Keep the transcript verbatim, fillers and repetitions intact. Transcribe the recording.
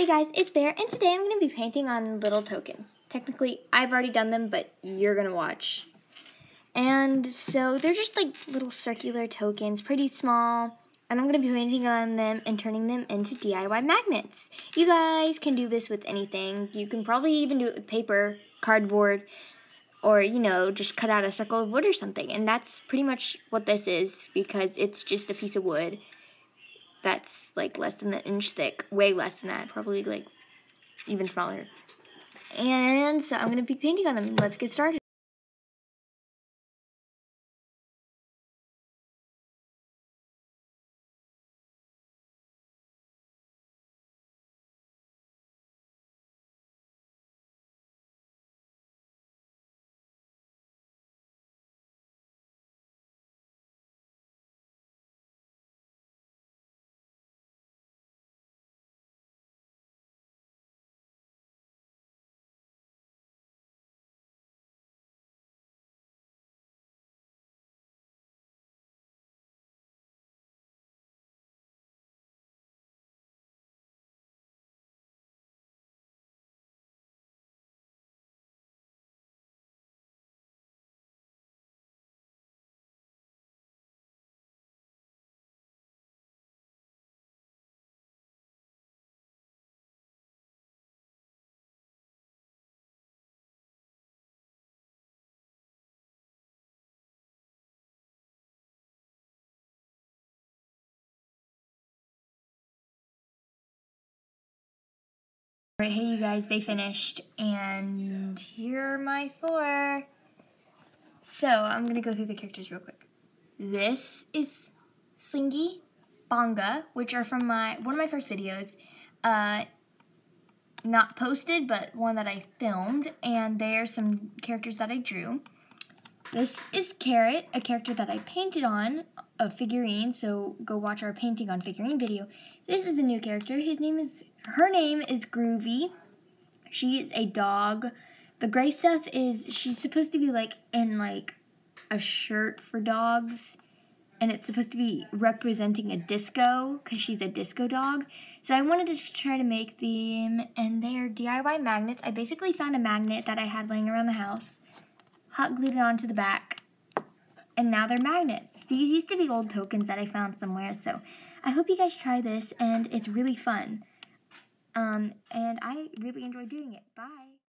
Hey guys, it's Bear, and today I'm going to be painting on little tokens. Technically, I've already done them, but you're going to watch. And so they're just like little circular tokens, pretty small, and I'm going to be painting on them and turning them into D I Y magnets. You guys can do this with anything. You can probably even do it with paper, cardboard, or, you know, just cut out a circle of wood or something. And that's pretty much what this is, because it's just a piece of wood that's like less than an inch thick, way less than that, probably like even smaller. And so I'm going to be painting on them. Let's get started. Alright, hey you guys, they finished, and here are my four. So, I'm going to go through the characters real quick. This is Slingy, Bonga, which are from my one of my first videos. Uh, not posted, but one that I filmed, and they are some characters that I drew. This is Carrot, a character that I painted on a figurine, so go watch our painting on figurine video. This is a new character. His name is, her name is Groovy. She is a dog. The gray stuff is, she's supposed to be like in like a shirt for dogs, and it's supposed to be representing a disco, because she's a disco dog. So I wanted to try to make them, and they are D I Y magnets. I basically found a magnet that I had laying around the house, hot glued it onto the back, and now they're magnets. These used to be old tokens that I found somewhere, so I hope you guys try this, and it's really fun. Um, and I really enjoy doing it. Bye!